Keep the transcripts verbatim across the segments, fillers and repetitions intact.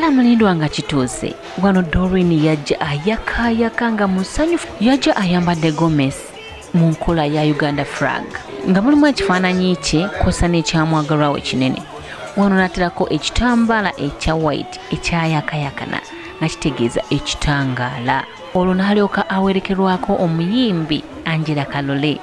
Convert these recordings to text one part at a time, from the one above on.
Kala mulindwa nga kituuse. Wano Doreen yajja ayakayaka nga musanyufu. Yajja ayambadde Gomez mu nkola ya Uganda flag. Nga mulimu ekifaananyi kye kw'ossa n'ekyamwagalwawo kinene. Wano naterako ekitambaala ekya white ekyayakayakana nga kitegeeza ekitangaala. Olwo n'alyoka awerekerwako omuyimbi Angela Kalole.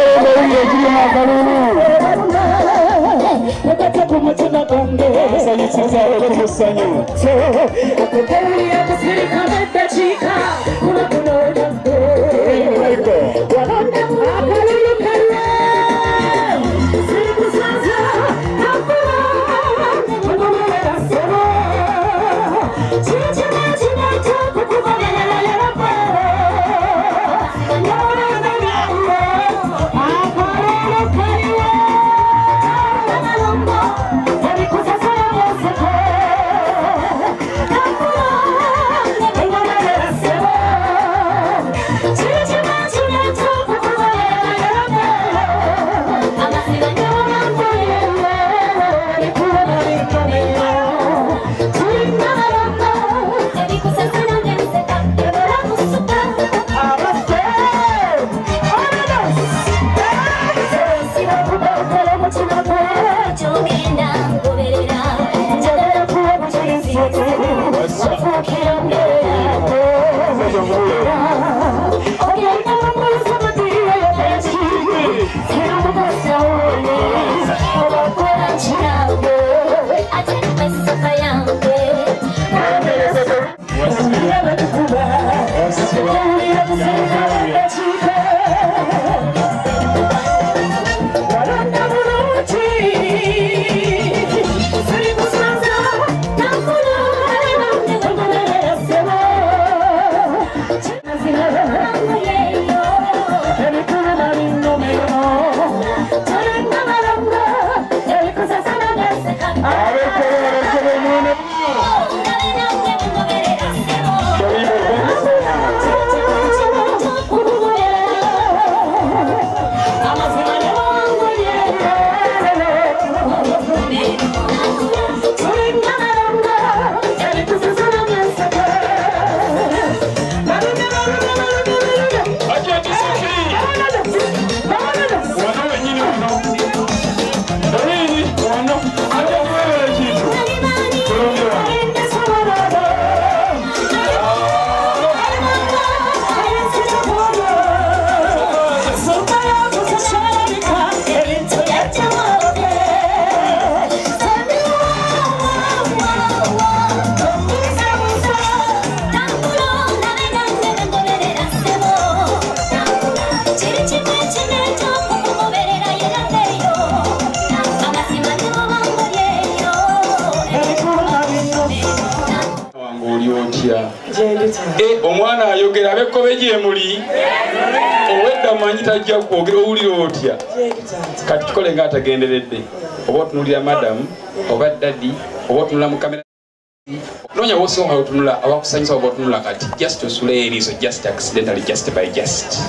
Thank you. Sazaho kumusanyu akuteri akusirika medachika kuna kuna jambo Ego Wanonda akalulu kare Siku sasa Nakula Wanonda sema Chichi mechi neto Kukumanela yapa Wanonda yapa Akalulu kare Wanalomba Waliku sasa yamoseko Nakula Wanonda sema Chichi mechi neto Kukumanela yapa Amasira nyama mboyele Nikula marikamela Tulinga maramba Eriku sasa nangenseka Yabara kusuka Amaste Onados Sira kubakala muchinapo Chogenda ngoberera Njagala kuwa muchisiete Wafukira mberera Ogenda mumuza matiya yapechi Sira mubasa uone Obakwera chinawe Ateni mesoka yange Wasira tukuba Wasira kusika medachika Walanda muruti Siriku sasa Nakula Wanonda sema Chazina Yeyo Elikuna marino meno Tulinga maramba Eriku sasa nangenseka Abekele abekele mwene Eh omwana ayogera abekkobe gye muli owedda manyi tajja kwogera owulira otya kati tukole nga atagenderedde oba otunulira madamu oba daddy oba otunula mu kamera noonya wosonga otunula abakusanyisa oba otunula kati just osula eriiso just accidentally just by just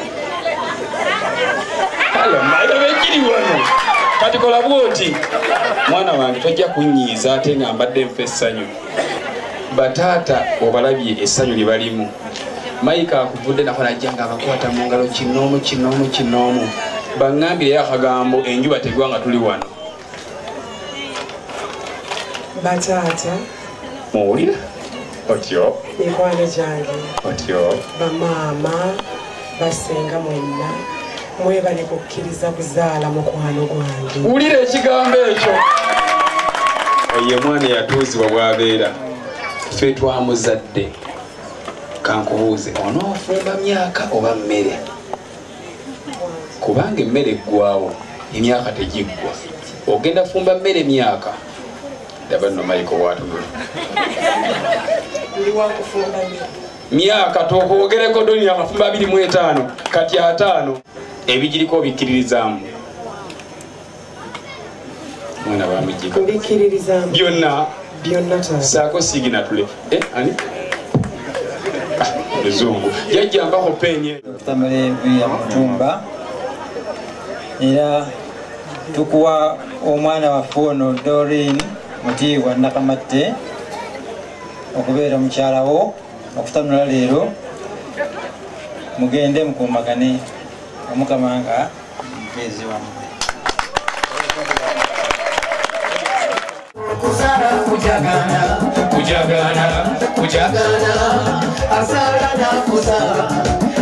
alo maira bekiri wano kati kola bwoti mwana wange tojja kunyiiza ate nga mbadde nfa essanyu batata obalabye essanyu lye balimu Maika akuvudde nako najja nga abakwata mu ngalo kinoomu kinoomu kinoomu baŋŋambire akagambo enjuba tegwa nga tuli wano batata muwulira otyo mikwano gyange otyo bamaama basenga mwenna mwebale kukkiriza kuzaala mukwano gwange wulira ekigambo ekyo oye mwana yatuuzibwa bwabeera ffe twamuzadde kankubuuze onoofumba myaka oba mmere kubanga emmere eggwawo emyaka tegiggwa ogenda fumba mmere myaka daba nno maiko bwatunula myaka tokwogereko doni amafumba abiri mu etaano kati ataano ebigiriko obikkiririzaamu mwana bamujika mbikiririzamu byonna byonna taata saako siginatule eh ani muzungu yajjambako penye tamale ya mutumba era tukuwa omwana waffe ono Doreen Mutiibwa Nakamatte okubeera mukyala wo okutanula leero mugende mukuumagane omukama nga mupeezi wammwe Kusara kujagana, kujagana, kujagana, asara na kusara.